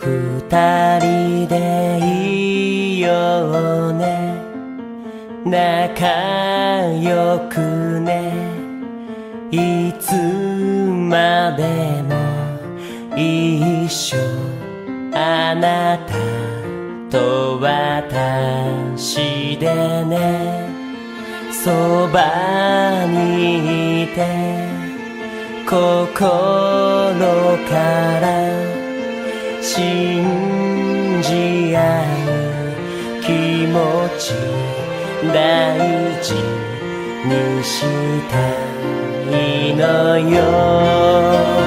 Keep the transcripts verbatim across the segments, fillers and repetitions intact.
二人でいようね、仲良くね、いつまでも一緒、あなたと私でね、そばにいて心から信じ合う気持ち大事にしたいのよ。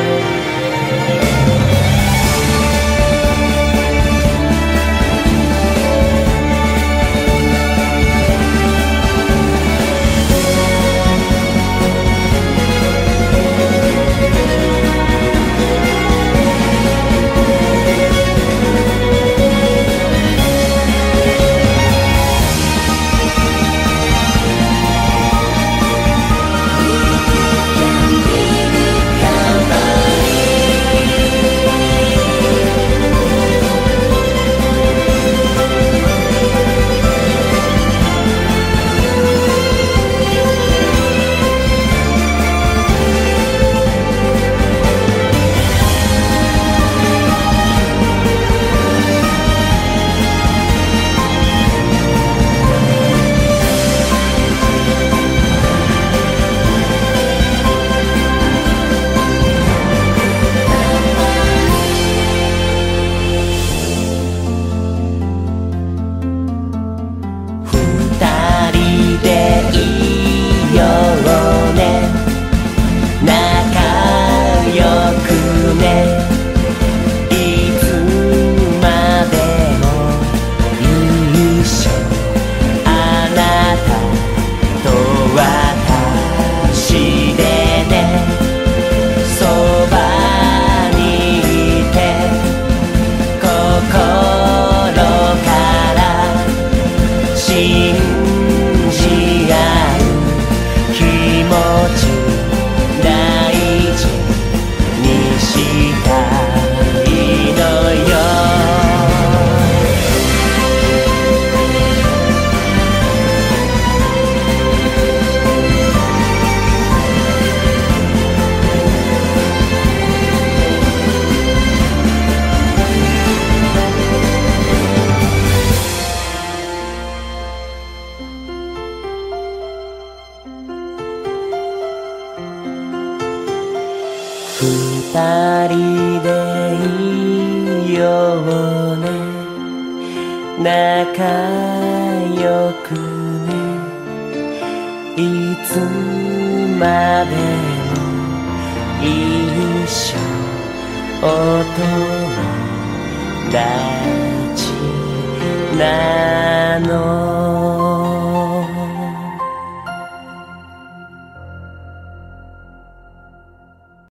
二人でいようね、仲良くね、いつまでも一緒、お友達なの